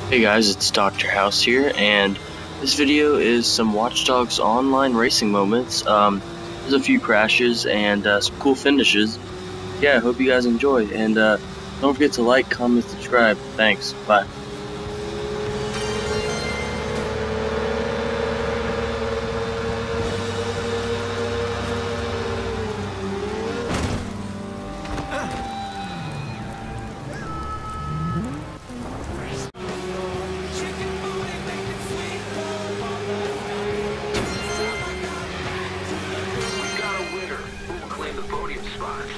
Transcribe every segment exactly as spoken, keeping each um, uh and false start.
Hey guys, it's Doctor House here, and this video is some Watch Dogs Online racing moments. Um, there's a few crashes and uh, some cool finishes. Yeah, I hope you guys enjoy, and uh, don't forget to like, comment, subscribe. Thanks, bye. We got a winner. Who will claim the podium spots?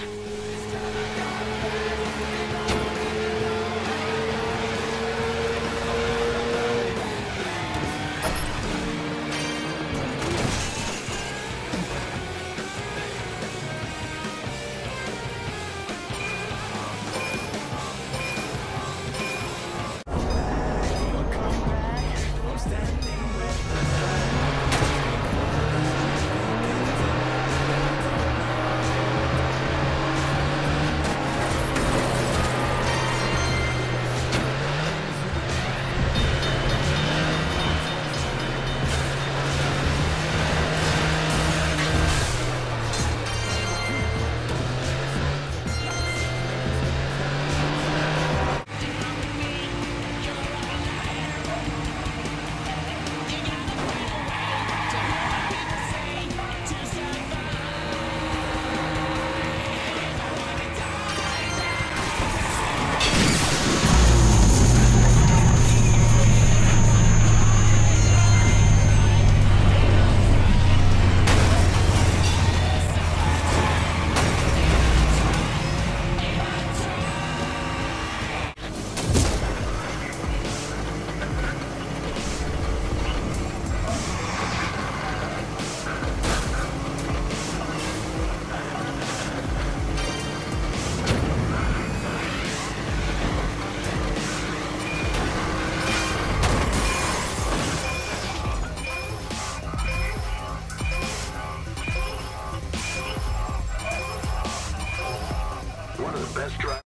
One of the best drivers.